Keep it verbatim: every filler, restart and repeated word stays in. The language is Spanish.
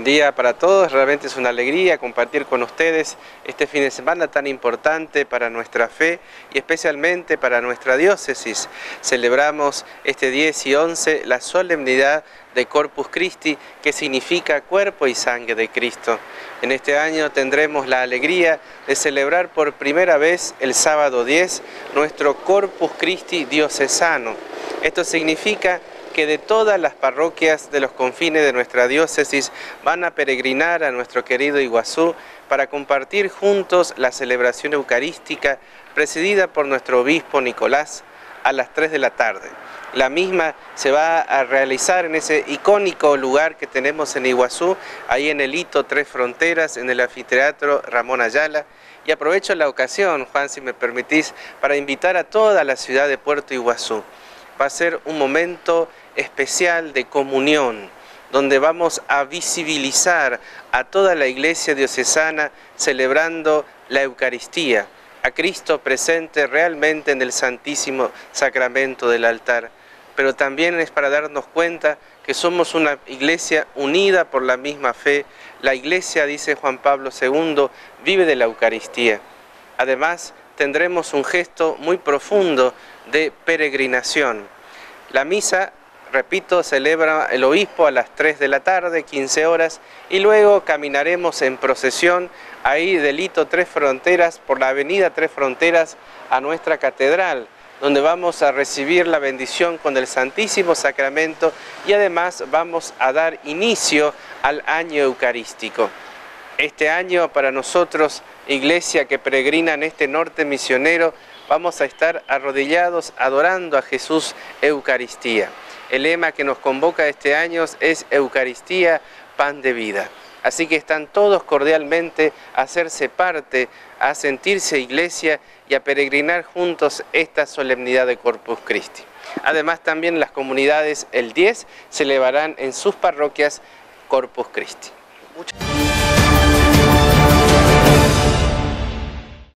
Día para todos, realmente es una alegría compartir con ustedes este fin de semana tan importante para nuestra fe y especialmente para nuestra diócesis. Celebramos este diez y once la solemnidad de Corpus Christi, que significa cuerpo y sangre de Cristo. En este año tendremos la alegría de celebrar por primera vez el sábado diez nuestro Corpus Christi diocesano. Esto significa que de todas las parroquias de los confines de nuestra diócesis van a peregrinar a nuestro querido Iguazú para compartir juntos la celebración eucarística presidida por nuestro obispo Nicolás a las tres de la tarde. La misma se va a realizar en ese icónico lugar que tenemos en Iguazú, ahí en el hito Tres Fronteras, en el anfiteatro Ramón Ayala. Y aprovecho la ocasión, Juan, si me permitís, para invitar a toda la ciudad de Puerto Iguazú. Va a ser un momento especial de comunión, donde vamos a visibilizar a toda la iglesia diocesana celebrando la Eucaristía, a Cristo presente realmente en el Santísimo Sacramento del altar. Pero también es para darnos cuenta que somos una iglesia unida por la misma fe. La iglesia, dice Juan Pablo segundo, vive de la Eucaristía. Además, tendremos un gesto muy profundo de peregrinación. La misa, repito, celebra el obispo a las tres de la tarde, quince horas, y luego caminaremos en procesión ahí del hito Tres Fronteras, por la avenida Tres Fronteras a nuestra catedral, donde vamos a recibir la bendición con el Santísimo Sacramento y además vamos a dar inicio al año eucarístico. Este año para nosotros, iglesia que peregrina en este norte misionero, vamos a estar arrodillados adorando a Jesús Eucaristía. El lema que nos convoca este año es Eucaristía, pan de vida. Así que están todos cordialmente a hacerse parte, a sentirse iglesia y a peregrinar juntos esta solemnidad de Corpus Christi. Además, también las comunidades el diez celebrarán en sus parroquias Corpus Christi. Muchas